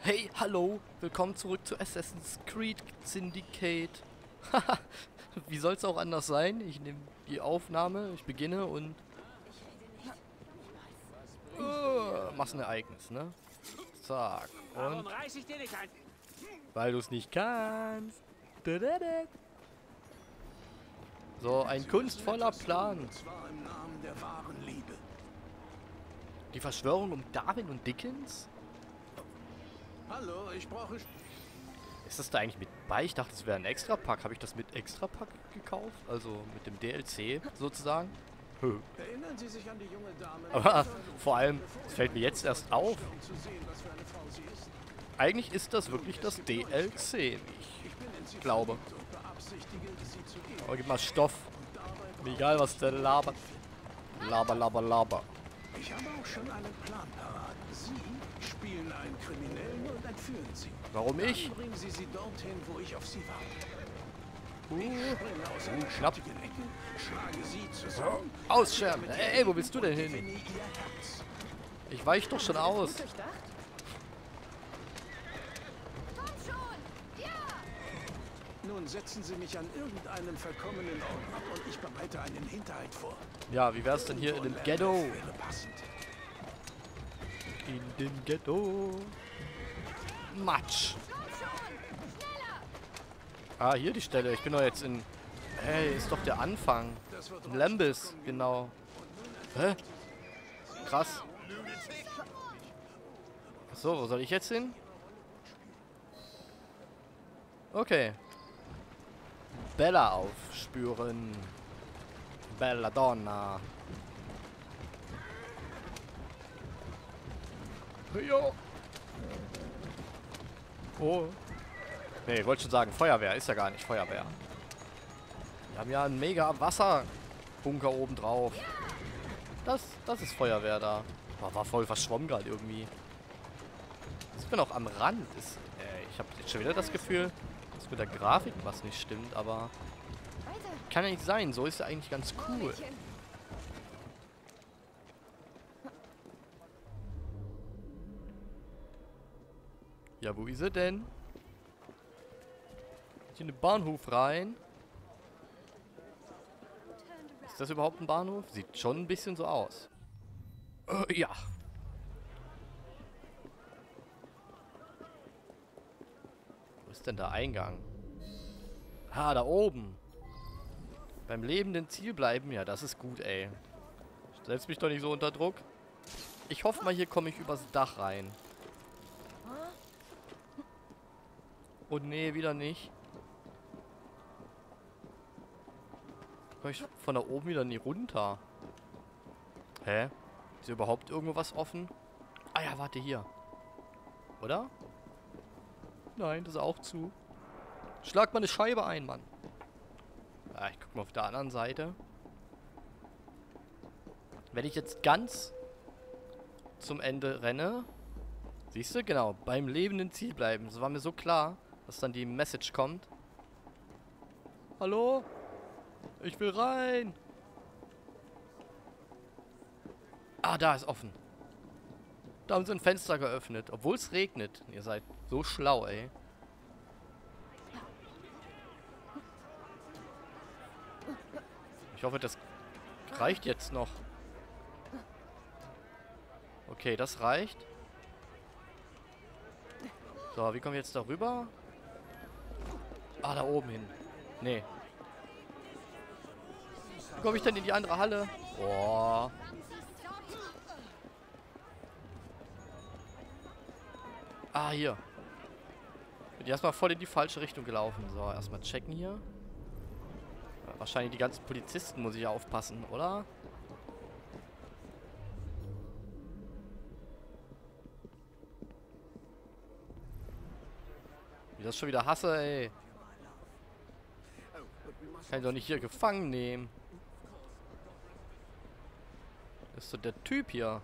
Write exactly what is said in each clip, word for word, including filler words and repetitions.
Hey, hallo, willkommen zurück zu Assassin's Creed Syndicate. Wie soll es auch anders sein? Ich nehme die Aufnahme, ich beginne und uh, mach's ein Ereignis, ne? Zack. Warum Und reiß ich dir nicht ein? weil du es nicht kannst. Dadada. So, ein kunstvoller Plan. Und zwar im Namen der wahren Liebe. Die Verschwörung um Darwin und Dickens? Hallo, ich brauche... Ist das da eigentlich mit bei? Ich dachte, es wäre ein Extra-Pack. Habe ich das mit Extra-Pack gekauft? Also mit dem D L C sozusagen? Hö. Erinnern Sie sich an die junge Dame? Aber vor allem, es fällt mir jetzt erst auf. Um zu sehen, was für eine Frau sie ist. Eigentlich ist das wirklich das D L C, wie ich Ich bin in sie glaube. verliebt und beabsichtige, sie zu ehren. Aber gib mal Stoff. Und dabei Mir egal, was der labert. Laber, laber, laber. Ich habe auch schon einen Plan parat. Sie spielen einen Kriminellen und entführen sie. Warum ich? Dann bringen Sie sie dorthin, wo ich auf sie warte. Uh, Ich springe aus einer knapp. schattigen Ecke, schlage sie zusammen. Ausscherben. Ey, wo willst du denn hin? Gewinne ihr Herz. Ich weich doch schon aus. Nun setzen Sie mich an irgendeinem verkommenen Ort ab und ich bereite einen Hinterhalt vor. Ja, wie wär's denn hier in dem Ghetto? Wäre passend. In dem Ghetto. Matsch. Ah, hier die Stelle. Ich bin doch jetzt in... Hey, ist doch der Anfang. Das wird In Lembis, genau. Hä? Krass. So, wo soll ich jetzt hin? Okay. Bella aufspüren. Belladonna. Jo. Oh. Nee, ich wollte schon sagen, Feuerwehr. Ist ja gar nicht Feuerwehr. Wir haben ja einen mega Wasserbunker oben drauf. Das, das ist Feuerwehr da. Boah, war voll verschwommen gerade irgendwie. Ich bin auch am Rand. Ist, äh, ich habe jetzt schon wieder das Gefühl, dass mit der Grafik was nicht stimmt, aber kann ja nicht sein. So ist ja eigentlich ganz cool. Ja, wo ist er denn? Hier in den Bahnhof rein. Ist das überhaupt ein Bahnhof? Sieht schon ein bisschen so aus. Äh, ja. Wo ist denn der Eingang? Ah, da oben. Beim lebenden Ziel bleiben. Ja, das ist gut, ey. Setz mich doch nicht so unter Druck. Ich hoffe mal, hier komme ich übers Dach rein. Oh nee, wieder nicht. Komme ich von da oben wieder nie runter? Hä? Ist hier überhaupt irgendwo was offen? Ah ja, warte, hier. Oder? Nein, das ist auch zu. Schlag mal eine Scheibe ein, Mann. Ja, ich guck mal auf der anderen Seite. Wenn ich jetzt ganz zum Ende renne... Siehst du? Genau. Beim lebenden Ziel bleiben. Das war mir so klar, dass dann die Message kommt. Hallo? Ich will rein. Ah, da ist offen. Da haben sie ein Fenster geöffnet. Obwohl es regnet. Ihr seid so schlau, ey. Ich hoffe, das reicht jetzt noch. Okay, das reicht. So, wie kommen wir jetzt da rüber? Ah, da oben hin. Nee. Wie komme ich denn in die andere Halle? Boah. Ah, hier. Bin erstmal voll in die falsche Richtung gelaufen. So, erstmal checken hier. Ja, wahrscheinlich die ganzen Polizisten muss ich aufpassen, oder? Wie das schon wieder hasse, ey. Kann ich doch nicht hier gefangen nehmen. Das ist so der Typ hier.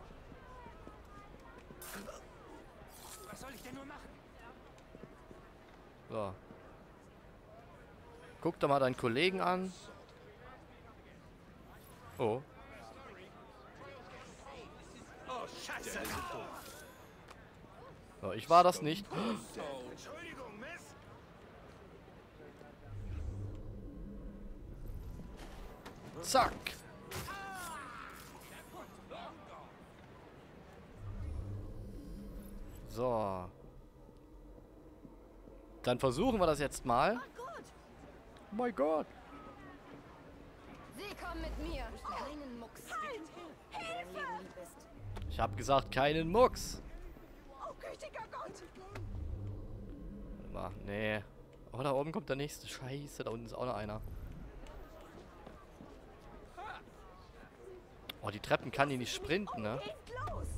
Was soll ich denn nur machen? So. Guck doch mal deinen Kollegen an. Oh. Oh, Scheiße! Oh, ich war das nicht. Entschuldigung, Miss. Zack. So. Dann versuchen wir das jetzt mal. Oh mein Gott. Sie kommen mit mir. Keinen Mucks. Hilfe! Ich habe gesagt, keinen Mucks. Oh, gütiger Gott! Warte mal, nee. Oh, da oben kommt der nächste. Scheiße, da unten ist auch noch einer. Oh, die Treppen kann die nicht sprinten, ne? Geht los!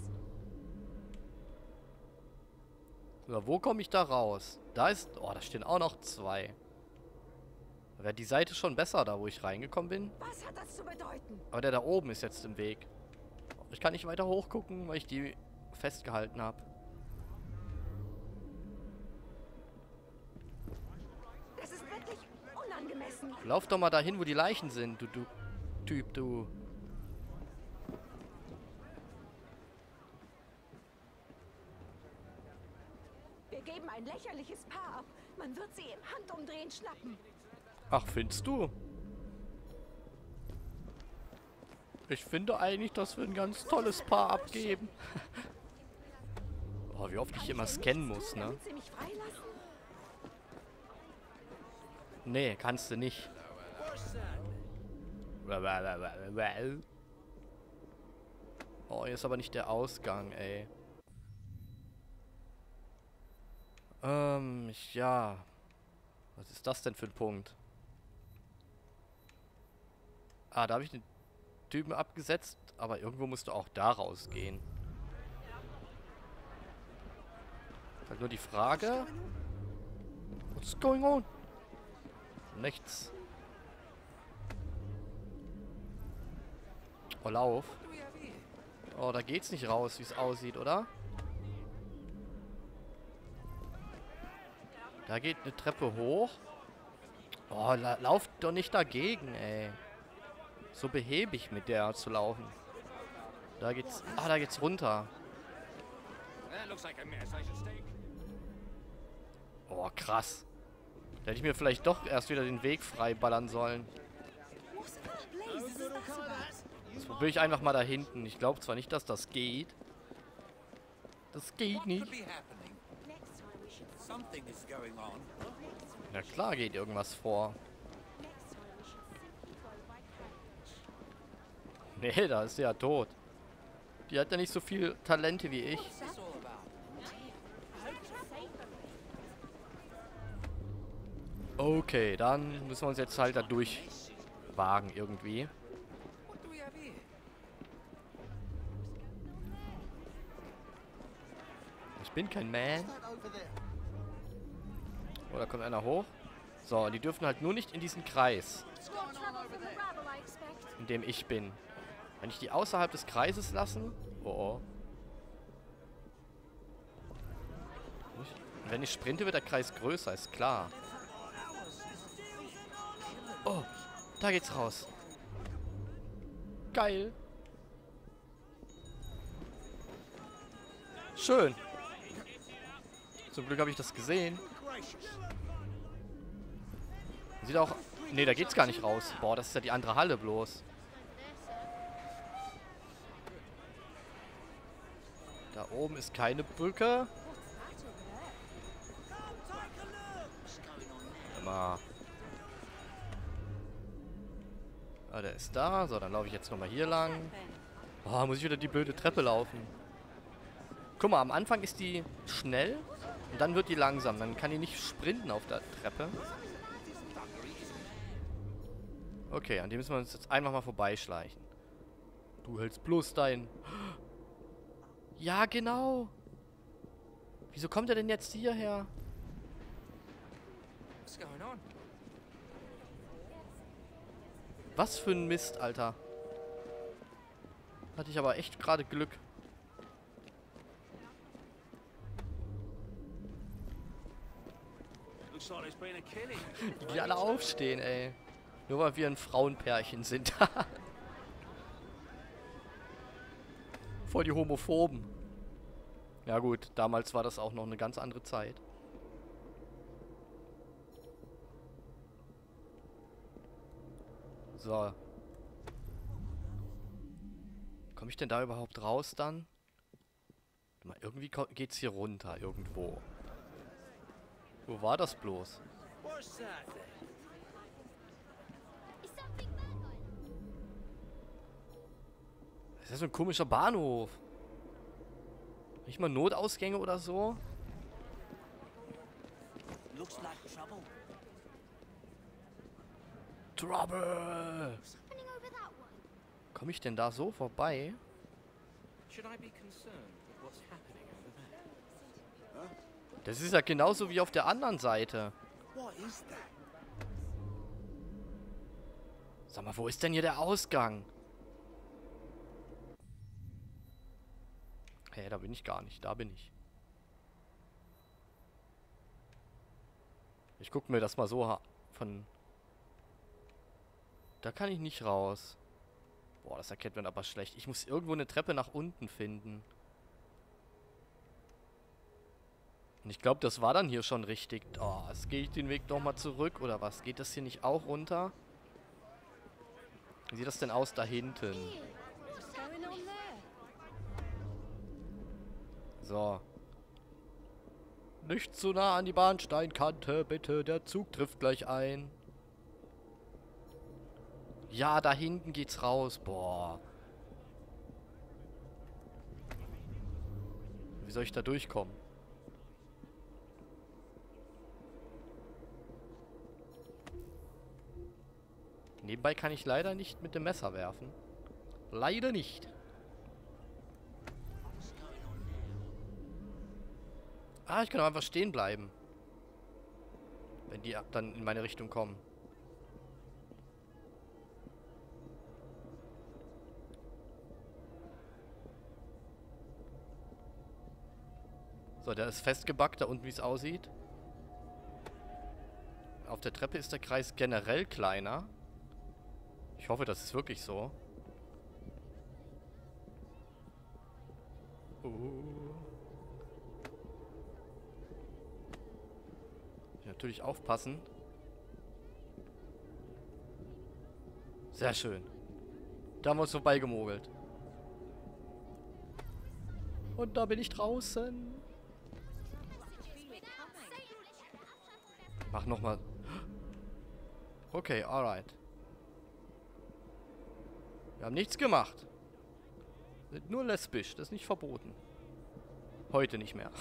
So, wo komme ich da raus? Da ist... Oh, da stehen auch noch zwei. Da wäre die Seite schon besser, da wo ich reingekommen bin. Was hat das zu bedeuten? Aber der da oben ist jetzt im Weg. Ich kann nicht weiter hochgucken, weil ich die festgehalten habe. Das ist wirklich unangemessen. Lauf doch mal dahin, wo die Leichen sind, du, du Typ, du. Wir geben ein lächerliches Paar ab. Man wird sie im Handumdrehen schnappen. Ach, findest du? Ich finde eigentlich, dass wir ein ganz tolles Paar abgeben. Oh, wie oft ich immer scannen muss, ne? Damit sie mich freilassen? Nee, kannst du nicht. Oh, hier ist aber nicht der Ausgang, ey. Ähm, ich, ja. Was ist das denn für ein Punkt? Ah, da habe ich den Typen abgesetzt, aber irgendwo musst du auch da rausgehen. Halt nur die Frage. What's going on? Nichts. Oh, lauf. Oh, da geht's nicht raus, wie es aussieht, oder? Da geht eine Treppe hoch. Oh, la lauf doch nicht dagegen, ey. So behäbig mit der zu laufen. Da geht's... Ah, da geht's runter. Oh, krass. Da hätte ich mir vielleicht doch erst wieder den Weg frei ballern sollen. Jetzt probiere ich einfach mal da hinten. Ich glaube zwar nicht, dass das geht. Das geht nicht. Ja klar geht irgendwas vor. Nee, da ist sie ja tot. Die hat ja nicht so viel Talente wie ich. Okay, dann müssen wir uns jetzt halt da durchwagen irgendwie. Ich bin kein Man. Oh, da kommt einer hoch. So, die dürfen halt nur nicht in diesen Kreis, in dem ich bin. Wenn ich die außerhalb des Kreises lassen... Oh, oh. Wenn ich sprinte, wird der Kreis größer, ist klar. Oh, da geht's raus. Geil. Schön. Zum Glück habe ich das gesehen. Sieht auch... Nee, da geht's gar nicht raus. Boah, das ist ja die andere Halle bloß. Da oben ist keine Brücke. Warte mal. Ah, der ist da. So, dann laufe ich jetzt nochmal hier lang. Oh, muss ich wieder die blöde Treppe laufen. Guck mal, am Anfang ist die schnell und dann wird die langsam. Dann kann die nicht sprinten auf der Treppe. Okay, an dem müssen wir uns jetzt einfach mal vorbeischleichen. Du hältst bloß dein... Ja, genau. Wieso kommt er denn jetzt hierher? Was für ein Mist, Alter. Hatte ich aber echt gerade Glück. Die alle aufstehen, ey. Nur weil wir ein Frauenpärchen sind. Voll die Homophoben. Ja gut, damals war das auch noch eine ganz andere Zeit. So. Komme ich denn da überhaupt raus dann? Mal, irgendwie geht's hier runter, irgendwo. Wo war das bloß? What's that then? Das ist so ein komischer Bahnhof. Nicht mal Notausgänge oder so? Looks like trouble. Trouble! Komme ich denn da so vorbei? Should I be concerned with what's happening over there? Das ist ja genauso wie auf der anderen Seite. What is that? Sag mal, wo ist denn hier der Ausgang? Hey, da bin ich gar nicht. Da bin ich. Ich gucke mir das mal so von... Da kann ich nicht raus. Boah, das erkennt man aber schlecht. Ich muss irgendwo eine Treppe nach unten finden. Und ich glaube, das war dann hier schon richtig. Oh, jetzt gehe ich den Weg nochmal zurück, oder was? Geht das hier nicht auch runter? Wie sieht das denn aus da hinten? So. Nicht zu nah an die Bahnsteinkante, bitte. Der Zug trifft gleich ein. Ja, da hinten geht's raus. Boah. Wie soll ich da durchkommen? Nebenbei kann ich leider nicht mit dem Messer werfen. Leider nicht. Ah, ich kann auch einfach stehen bleiben. Wenn die dann in meine Richtung kommen. So, der ist festgebackt, da unten, wie es aussieht. Auf der Treppe ist der Kreis generell kleiner. Ich hoffe, das ist wirklich so. Uh. Natürlich aufpassen. Sehr schön. Da haben wir uns vorbeigemogelt. Und da bin ich draußen. Mach nochmal. Okay, alright. Wir haben nichts gemacht. Sind nur lesbisch, das ist nicht verboten. Heute nicht mehr.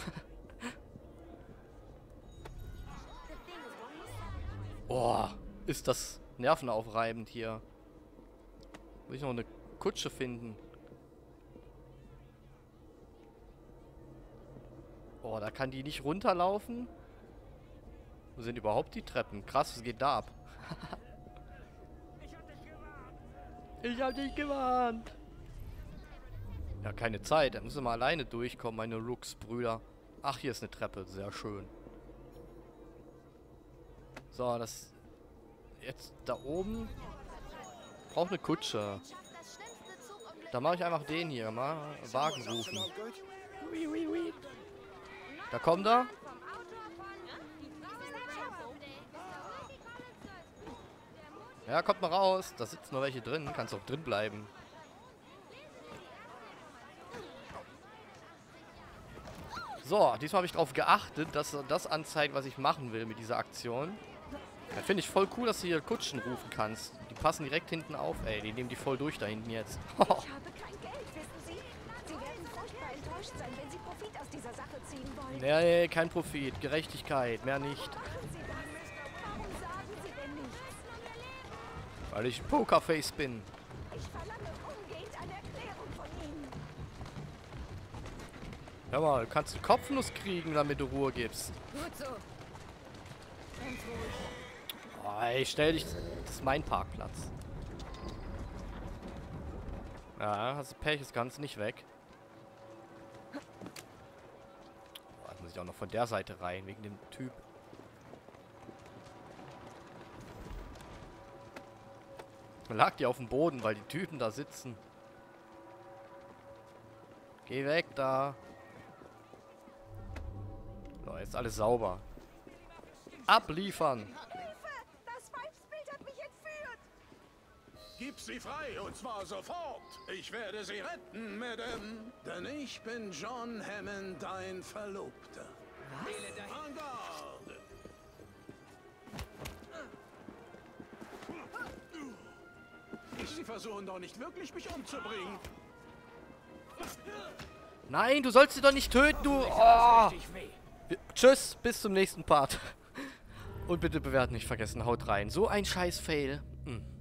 Boah, ist das nervenaufreibend hier. Will ich noch eine Kutsche finden? Boah, da kann die nicht runterlaufen. Wo sind überhaupt die Treppen? Krass, was geht da ab? Ich hab dich gewarnt. Ja, keine Zeit. Da müssen wir mal alleine durchkommen, meine Rooks-Brüder. Ach, hier ist eine Treppe. Sehr schön. So, das... Jetzt da oben... Braucht eine Kutsche. Da mache ich einfach den hier. Mal Wagen rufen. Da kommt er. Ja, kommt mal raus. Da sitzen noch welche drin. Kannst auch drin bleiben. So, diesmal habe ich darauf geachtet, dass er das anzeigt, was ich machen will mit dieser Aktion. Ja, finde ich voll cool, dass du hier Kutschen rufen kannst. Die passen direkt hinten auf. Ey, die nehmen die voll durch da hinten jetzt. Ich habe kein Geld, wissen Sie? Sie werden furchtbar enttäuscht sein, wenn Sie Profit aus dieser Sache ziehen wollen. Nee, nee, kein Profit. Gerechtigkeit, mehr nicht. Machen Sie das. Warum sagen Sie denn nichts? Weil ich ein Pokerface bin. Ich verlange umgehend eine Erklärung von Ihnen. Hör mal, du kannst einen Kopfnuss kriegen, damit du Ruhe gibst. Gut so. Ganz ruhig. Oh, ey, stell dich. Das ist mein Parkplatz. Ja, hast du Pech, ist ganz nicht weg. Oh, jetzt muss ich auch noch von der Seite rein, wegen dem Typ. Lag die auf dem Boden, weil die Typen da sitzen. Geh weg da. Jetzt alles sauber. Abliefern. Hilfe! Das Weibsbild hat mich entführt! Gib sie frei, und zwar sofort. Ich werde sie retten, Madame. Denn ich bin John Hammond, dein Verlobter. En garde! Sie versuchen doch nicht wirklich, mich umzubringen. Nein, du sollst sie doch nicht töten, du. Oh. Tschüss, bis zum nächsten Part. Und bitte bewerten nicht vergessen, haut rein. So ein scheiß Fail. Hm.